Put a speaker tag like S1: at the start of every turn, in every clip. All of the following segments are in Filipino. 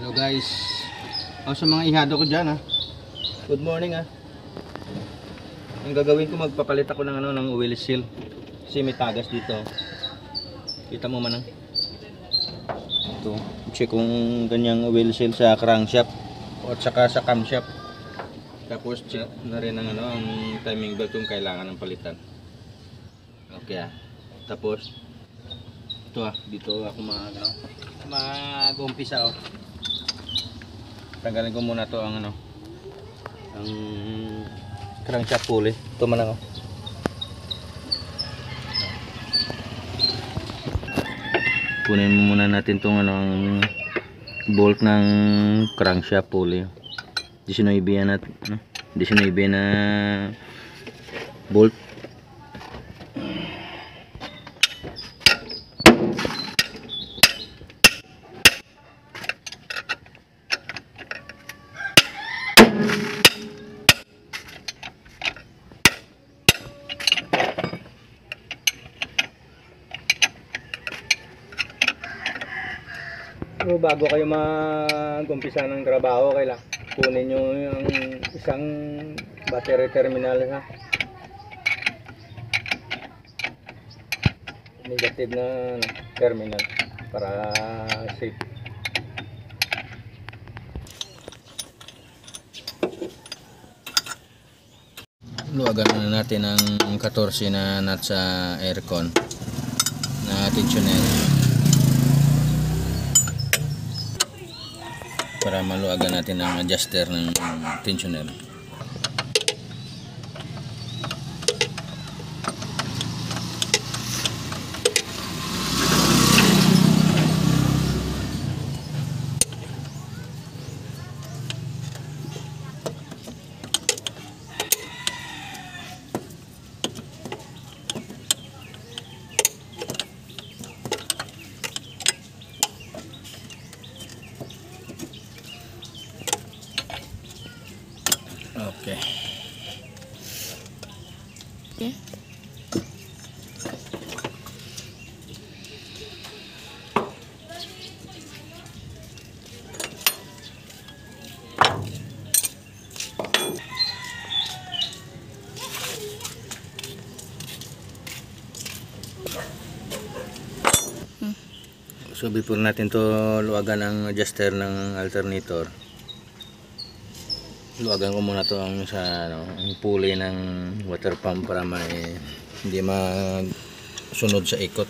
S1: Hello guys. Sa mga ihado ko dyan Good morning Ang gagawin ko, magpapalit ako ng ng oil seal. Kasi may tagas dito. Kita mo man ito. Check kung ganyang oil seal sa crankshaft o at saka sa camshaft. Tapos check na rin ang ang timing belt kung kailangan ng palitan. Okay Tapos ito dito ako mag-umpisa Tanggalin ko muna to ang ang crankshaft pulley. Ito man lang Kunin muna natin tong ang bolt ng crankshaft pulley. 19 yan at 19 na bolt. Bago kayo mag-umpisa ng trabaho, kailangan kunin nyo yung isang battery terminal negative na terminal para safe. Luwagan na natin ang 14 na nut sa aircon na tensioner para maluwagan natin ang adjuster ng tensioner. Okay. So before natin to luwagan ang adjuster ng alternator, luwagan ko muna to ang sa ang pulley ng water pump para hindi masunod sa ikot.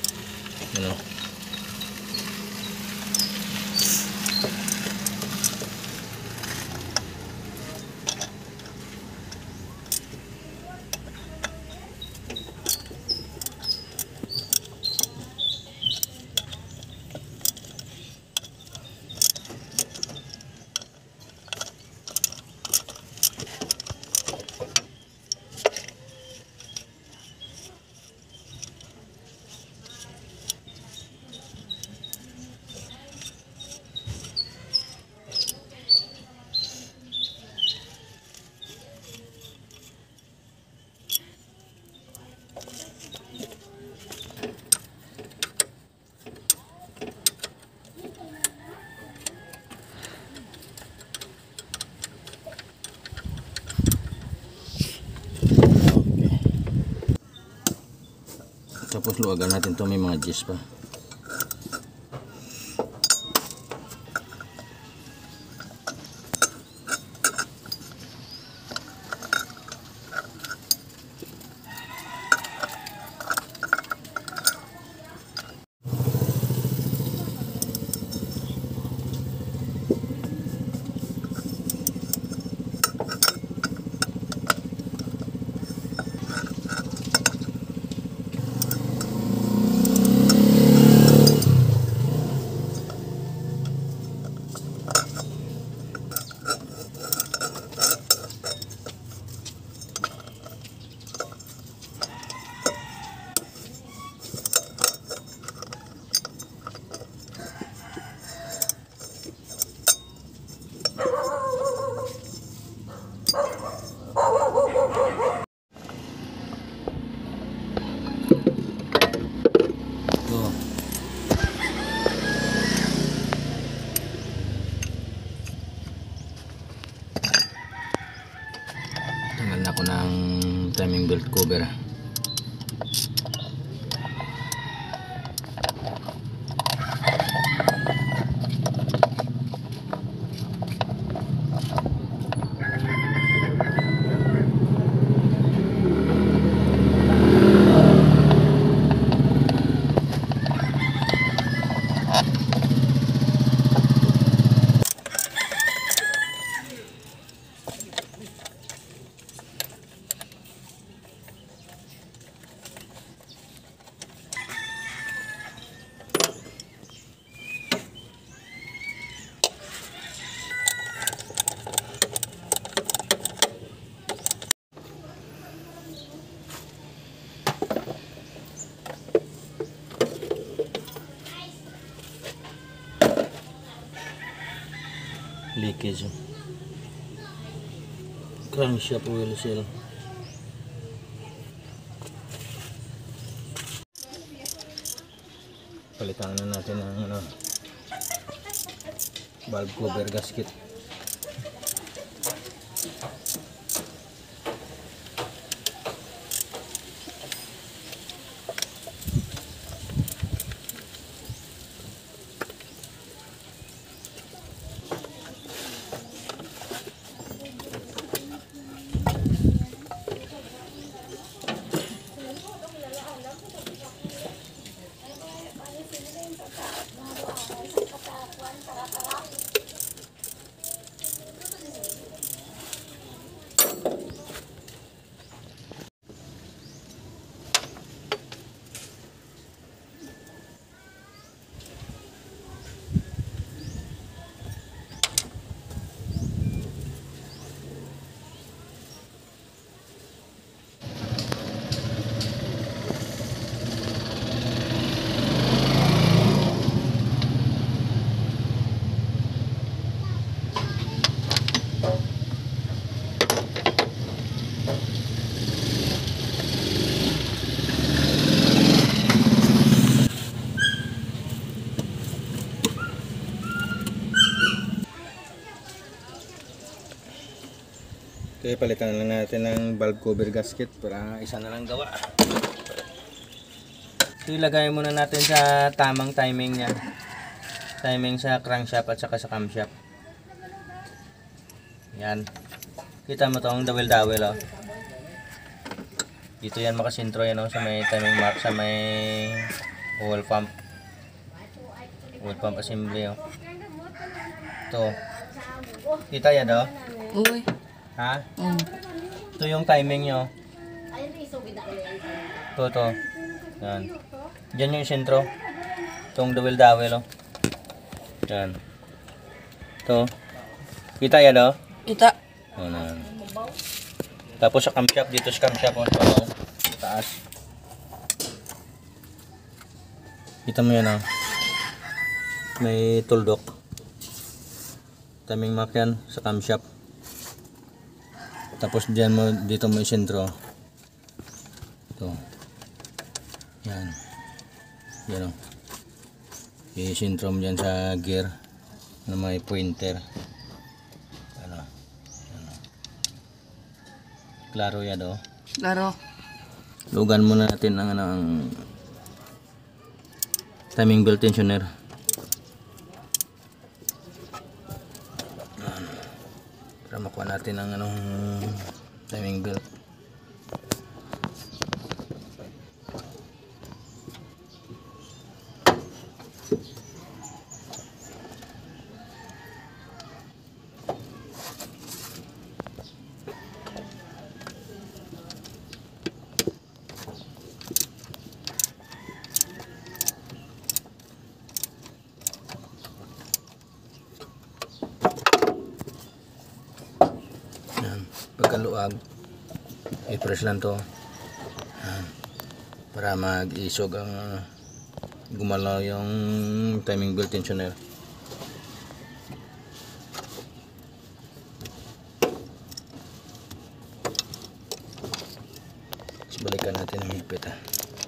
S1: Tapos luwagan natin to, may mga gis pa. timing belt cover. Leakage. Crankshaft oil seal. Palitan na natin ang valve cover gasket. Okay, palitan na lang natin ng valve cover gasket para isa na lang gawa. So, ilagay muna natin sa tamang timing niya. Timing sa crankshaft at saka sa camshaft. Yan. Kita mo to ang dawel-dawel, oh. Dito yan makasintro yan, oh, sa may timing mark, sa may oil pump. Oil pump assembly, oh. Ito. Kita yan, oh.
S2: Uy.
S1: Ha? Ito yung timing nyo. Ito. Yan. Diyan yung sentro. Itong dawel-dawel, oh. Yan. Ito. Kita yan, oh.
S2: Kita.
S1: Yan. Tapos sa camshaft, dito sa camshaft, oh. Ito, taas. Kita mo yan, oh. May tuldok. Timing mark yan sa camshaft. Tapos dyan mo, dito mo isentro. Ito. Yan. Yan, o. Isentro mo dyan sa gear na may pointer. Ano. Ano. Klaro yan, o.
S2: Klaro.
S1: Lugan muna natin ang timing belt tensioner. Para makuha natin ang timing belt. Pagkaluag, i-press lang to para mag-isog ang gumalaw yung timing belt tensioner. Tapos balikan natin ang higpit, ha.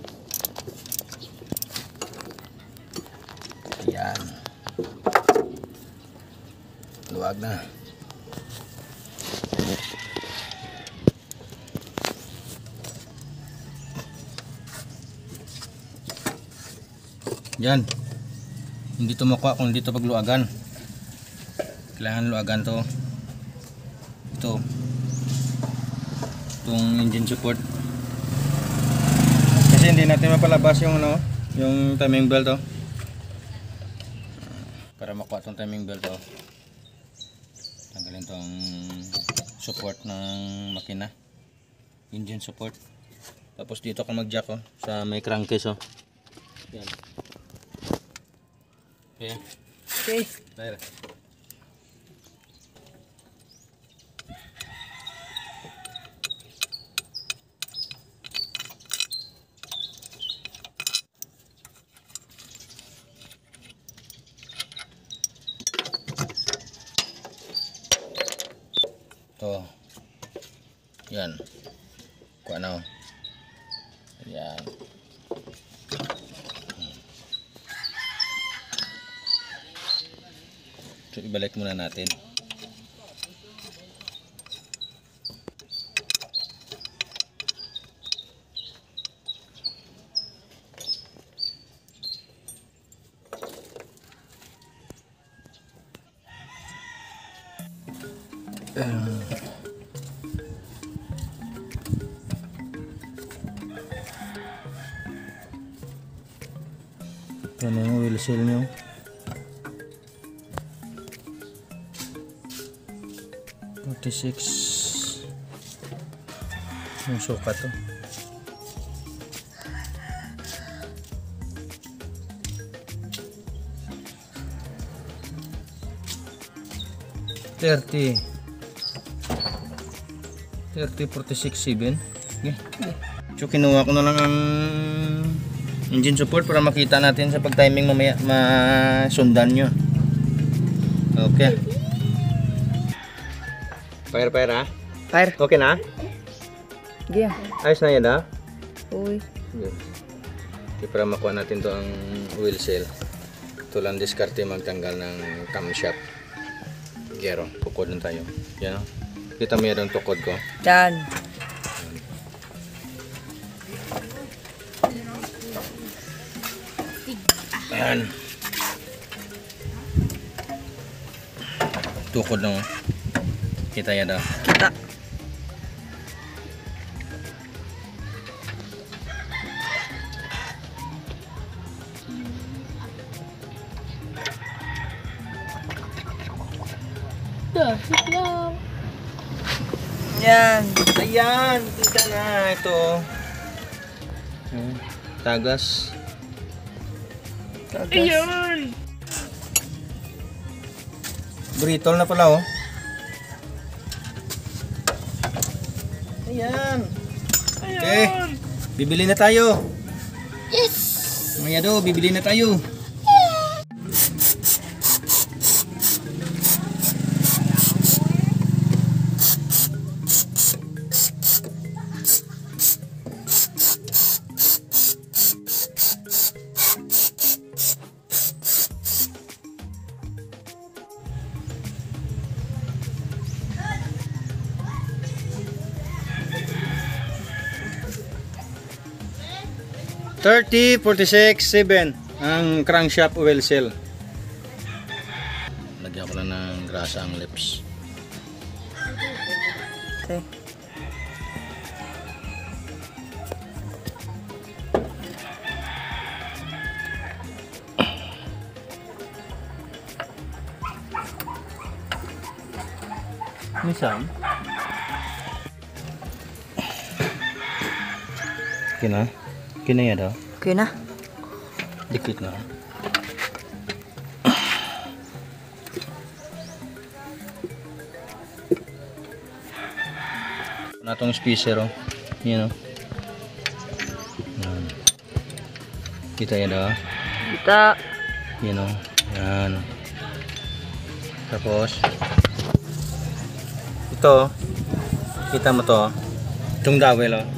S1: Yan, luwag na. Yan. Hindi to makuha kung hindi to pagluagan. Kailangan luagan to. Ito. Itong engine support. Kasi hindi natin mapalabas yung ano, yung timing belt to. Para makuha tong timing belt to. Tanggalin tong support ng makina. Engine support. Tapos dito ka mag-jack oh, sa may crankcase oh. Yan. Okay.
S2: Okay.
S1: There. To. Yan. Kuha na. Yan. So, ibalik muna natin. Ito na yung wheel seal nyo. Yung sukat to. $30, 46.7. Okay. So kinuha ko na lang ang engine support para makita natin sa pag-timing mamaya masundan nyo. Okay. Fire ha?
S2: Fire.
S1: Okay na?
S2: Gaya.
S1: Ayos na yan ha?
S2: Uy.
S1: Good. Okay, para makuha natin to ang wheel seal. Ito lang diskarte magtanggal ng camshaft. Gero, tukod lang tayo. Yan o. Kita mo yan ang tukod ko.
S2: Yan.
S1: Ayan. Tukod lang o. Kita yan daw.
S2: Kita. Yan.
S1: Ayan, kita na ito. Tagas.
S2: Ayan.
S1: Brittle na pala oh. Ayan. Okay. Bibili na tayo.
S2: Yes.
S1: Mga do, bibili na tayo. $30.46.7 ang crankshaft oil seal. Lagyan ko lang ng grasa ang lips.
S2: Okay.
S1: Nisam. Kina? Kina ya daw?
S2: Okay na.
S1: Dikit na. Natong spacer oh. Yan oh. Yan. Kita ya daw?
S2: Kita.
S1: Yan oh. Yan. Tapos ito, kita mo to. Itong dowel oh.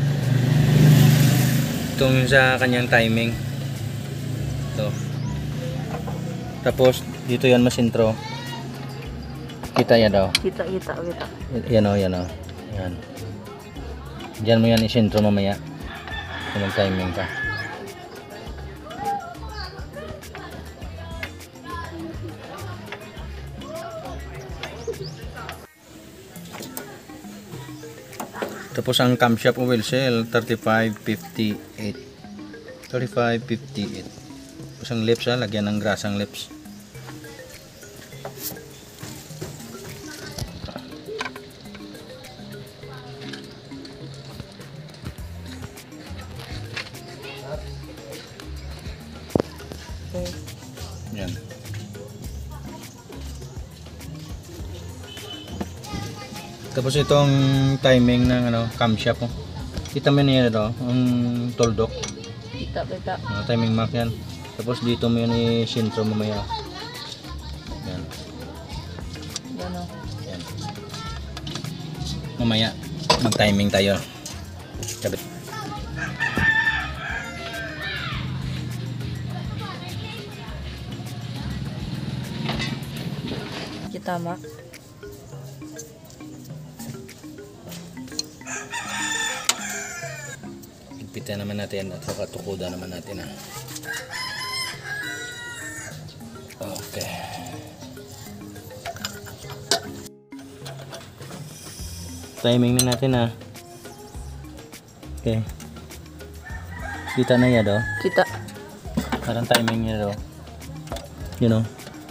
S1: Itong sa kanyang timing. Ito. Tapos dito yan masintro. Kita yan daw.
S2: Kita.
S1: Yan o, yan o. Yan. Diyan mo yan isintro mamaya. Kung mag-timing ka. Tapos ang camshaft oil cell 3558. 3558. Tapos ang lips lagyan ng grasang lips.
S2: Okay.
S1: Yan. Tapos itong timing ng camshaft mo. Kita mo na yan ito, ang toldok.
S2: Kita.
S1: Timing mark yan. Tapos dito mo yun i-sintro mamaya. Yan.
S2: Yan o.
S1: Yan. Mamaya mag-timing tayo. Kabit.
S2: Kita mak.
S1: Higpitan naman natin at saka tukuda naman natin Okay. Timing na natin Okay. Kita na yan
S2: Kita.
S1: Parang timing niya You know.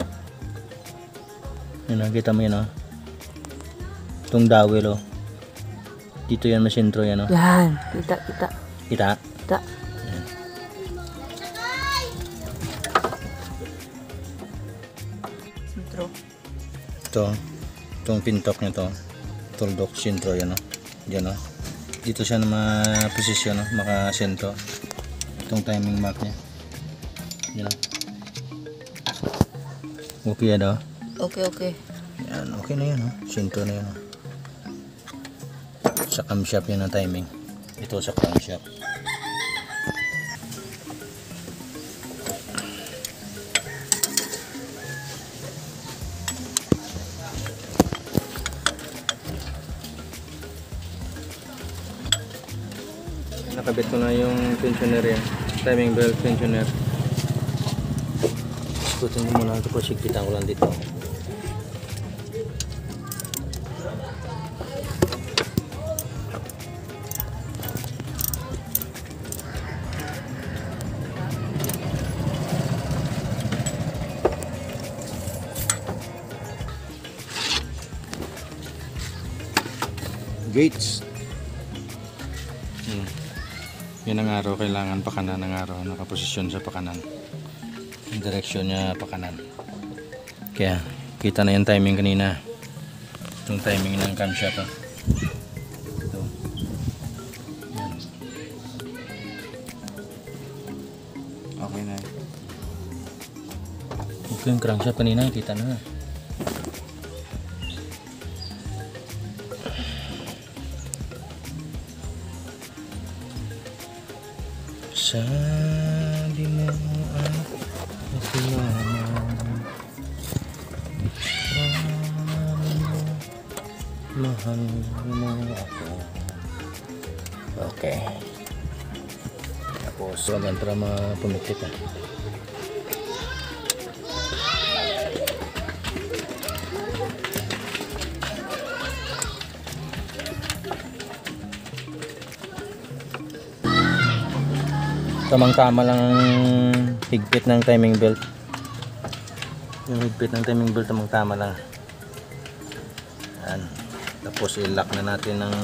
S1: Kita mo yun Itong dowel Dito yan masintro yan
S2: Yan. Kita.
S1: Kita?
S2: Kita.
S1: Yan.
S2: Sintro.
S1: Itong pintok nito tuldok sintro yan Diyan dito siya na ma-posisyon maka-sentro itong timing mark niya yan okay yan
S2: Okay.
S1: yan okay na yan sintro na yan sa camshaft yan ang timing ito sa camshaft. Nakabit ko na yung tensioner yan, timing belt tensioner. Ikutin ko muna ito po, sigpitan ko lang dito. Gates. Yan ang araw, kailangan pakanan ng araw, nakaposisyon sa pakanan. Yung direksyon niya pakanan. Kaya kita na yung timing kanina. Itong timing ng camshaft Ito. Yan. Okay na. Okay yung crankshaft kanina, kita na. Sabi mo ay nakilaman, mahal mo ako. Okay. Tapos wagan para mapumikit Tamang-tama lang ang higpit ng timing belt. Yung higpit ng timing belt tamang-tama lang. Yan. Tapos i-lock na natin ng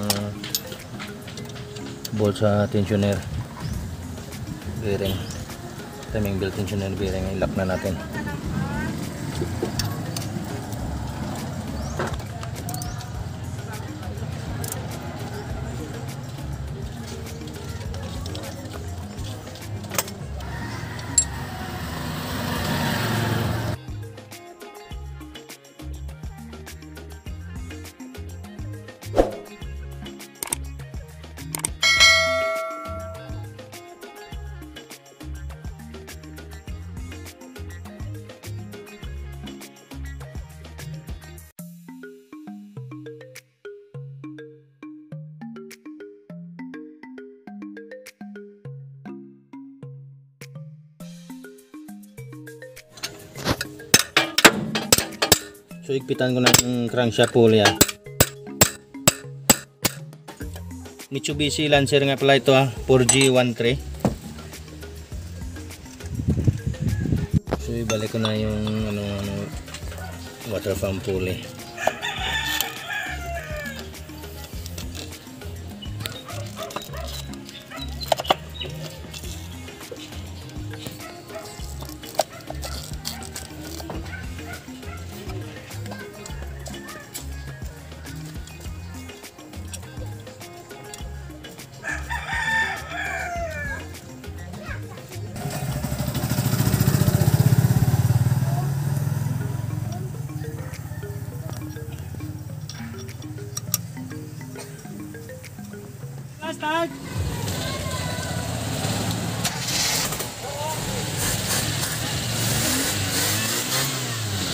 S1: bolt sa tensioner bearing. Timing belt tensioner bearing, i-lock na natin. So higpitan ko ng crankshaft pulley Mitsubishi Lancer nga pala ito, 4G13. So ibalik ko na yung water pump pulley. Start!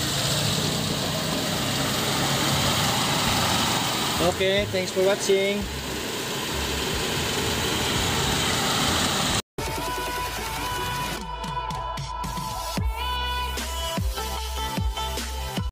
S1: Okay, thanks for watching.